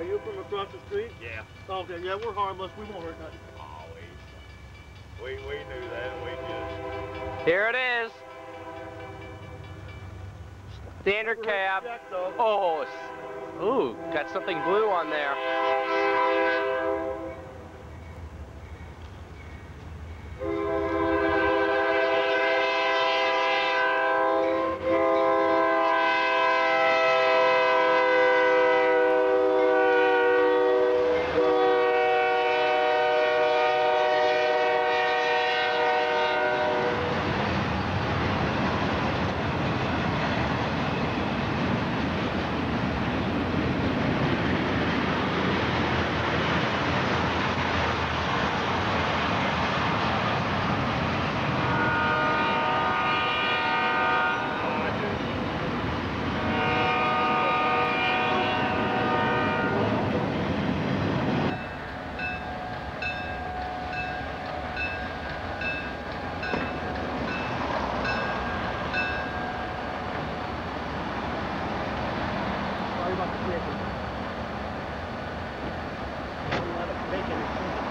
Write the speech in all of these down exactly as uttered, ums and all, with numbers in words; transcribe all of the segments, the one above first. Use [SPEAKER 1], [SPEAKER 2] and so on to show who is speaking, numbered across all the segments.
[SPEAKER 1] Are you from across the street?
[SPEAKER 2] Yeah.
[SPEAKER 1] Okay, yeah, we're harmless. We won't hurt nothing.
[SPEAKER 2] Oh, we, we, we knew that. We just...
[SPEAKER 3] Here it is. Standard cab.
[SPEAKER 1] Jack, though.
[SPEAKER 3] Oh, s- ooh, got something blue on there.
[SPEAKER 1] Sorry about the bacon. A lot of bacon.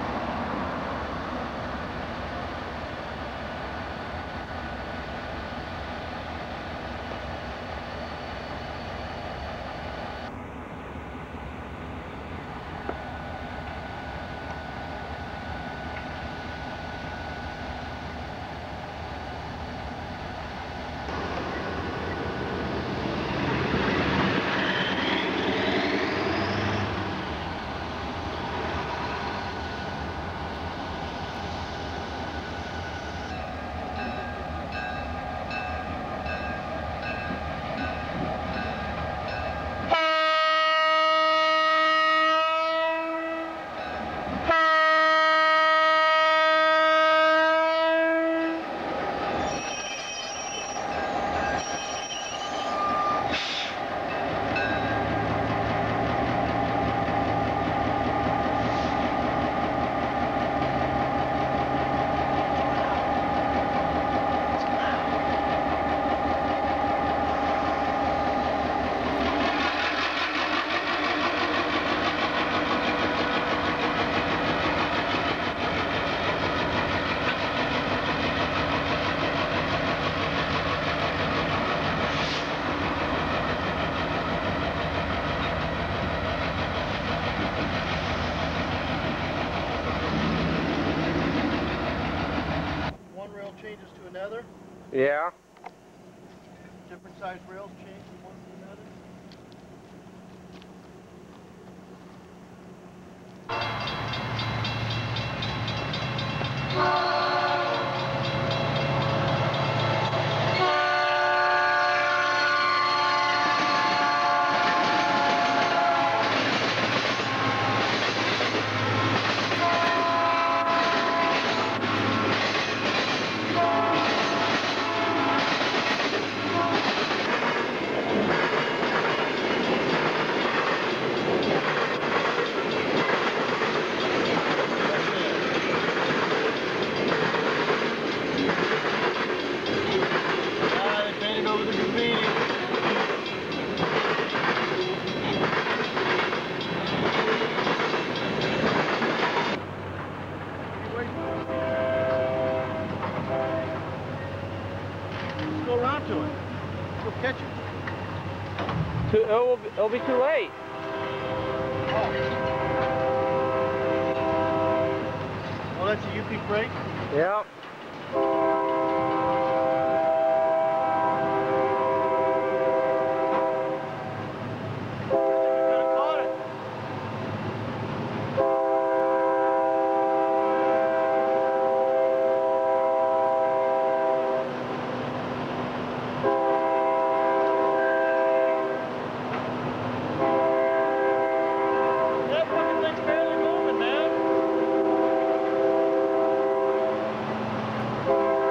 [SPEAKER 1] One rail changes to another.
[SPEAKER 3] Yeah.
[SPEAKER 1] Different size rails change from one to another. Ah, they painted over the graffiti. Let's go around to it. Let's go catch it.
[SPEAKER 3] Too, it'll, be- it'll be too late.
[SPEAKER 1] Oh, that's a U P freight?
[SPEAKER 3] Yep.
[SPEAKER 1] That fucking thing's barely moving, man.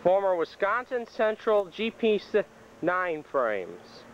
[SPEAKER 3] Former Wisconsin Central G P nine frames.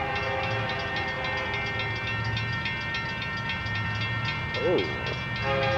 [SPEAKER 3] Oh.